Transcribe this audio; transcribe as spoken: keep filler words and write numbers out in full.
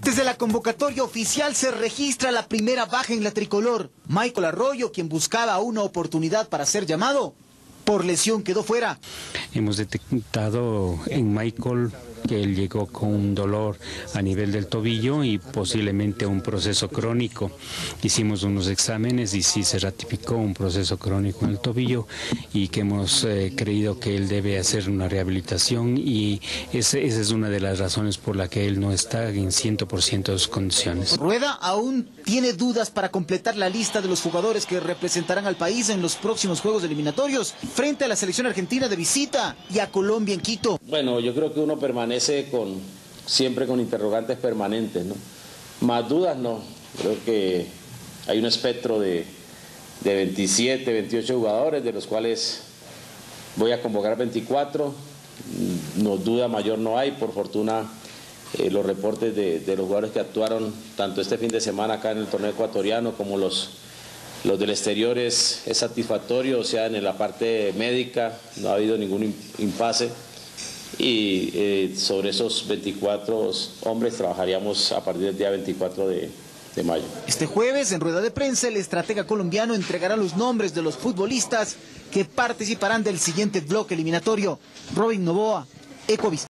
Desde la convocatoria oficial se registra la primera baja en la tricolor. Michael Arroyo, quien buscaba una oportunidad para ser llamado, por lesión quedó fuera. Hemos detectado en Michael que él llegó con un dolor a nivel del tobillo y posiblemente un proceso crónico. Hicimos unos exámenes y sí se ratificó un proceso crónico en el tobillo y que hemos eh, creído que él debe hacer una rehabilitación y ese, esa es una de las razones por la que él no está en cien por ciento de sus condiciones. Rueda aún tiene dudas para completar la lista de los jugadores que representarán al país en los próximos Juegos Eliminatorios frente a la selección argentina de visita y a Colombia en Quito. Bueno, yo creo que uno permanece con siempre con interrogantes permanentes, ¿no? Más dudas no. Creo que hay un espectro de, de veintisiete, veintiocho jugadores, de los cuales voy a convocar veinticuatro. No, duda mayor no hay. Por fortuna, eh, los reportes de, de los jugadores que actuaron tanto este fin de semana acá en el torneo ecuatoriano como los, los del exterior es, es satisfactorio. O sea, en la parte médica no ha habido ningún impasse. Y eh, sobre esos veinticuatro hombres trabajaríamos a partir del día veinticuatro de, de mayo. Este jueves, en rueda de prensa, el estratega colombiano entregará los nombres de los futbolistas que participarán del siguiente bloque eliminatorio. Robin Novoa, Ecovis.